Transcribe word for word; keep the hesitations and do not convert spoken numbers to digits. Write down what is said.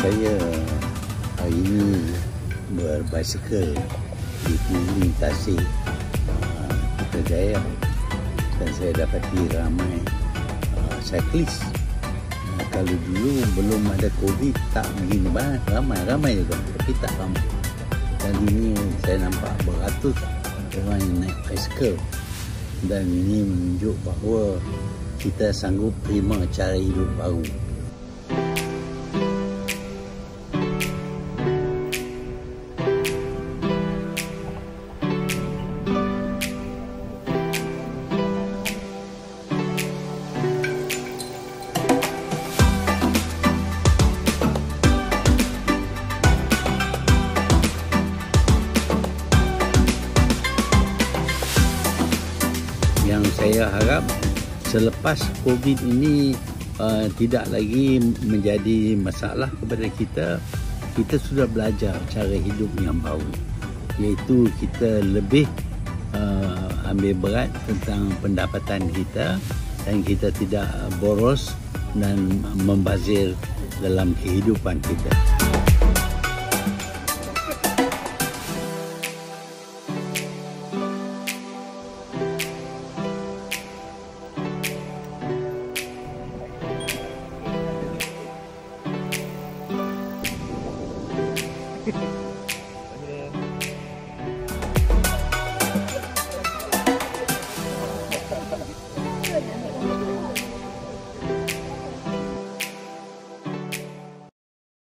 saya hari ini berbasikal di keliling Tasik uh, Putrajaya, dan saya dapati ramai uh, cyclist. Uh, kalau dulu belum ada COVID tak begini banget, ramai-ramai juga, tapi tak ramai. Dan ini saya nampak beratus orang yang naik basikal, dan ini menunjuk bahawa kita sanggup terima cara hidup baru. Yang saya harap selepas COVID ini uh, tidak lagi menjadi masalah kepada kita. Kita sudah belajar cara hidup yang baru, iaitu kita lebih uh, ambil berat tentang pendapatan kita, dan kita tidak boros dan membazir dalam kehidupan kita.